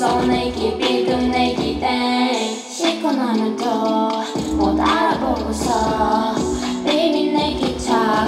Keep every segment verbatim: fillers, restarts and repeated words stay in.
무서워 내기 비금 내기 땡 씻고 나면 또 못 알아보고서 Baby 내기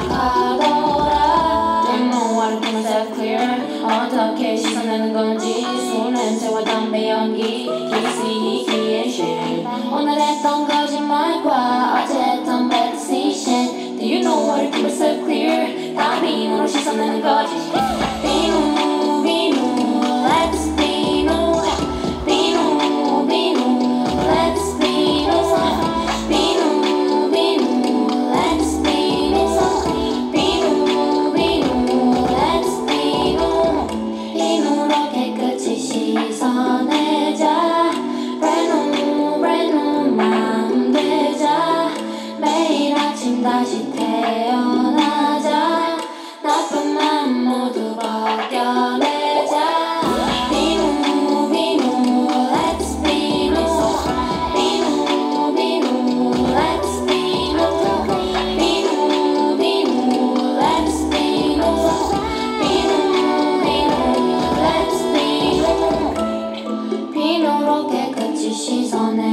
착하더라 Don't know what to keep myself clear 어떻게 씻어내는 건지 술 냄새와 담배 연기 키스 키의 shit 오늘 했던 거짓말과 어제 했던 bad decision Do you know what to keep myself clear 다 비누로 씻어내는 거지 비누 비누 Let's 비누 비누 비누 Let's 비누 비누 비누 Let's 비누 비누 비누 Let's 비누 비누로 깨끗이 씻어내자 Brand new brand new 마음 되자 매일 아침 다시 태어나자 나쁜 마음 모두 벗겨내자 비누 비누 Let's 비누 비누 비누 Let's 비누 비누 비누 Let's 비누 비누 비누 Let's 비누 비누로 깨끗이 씻어내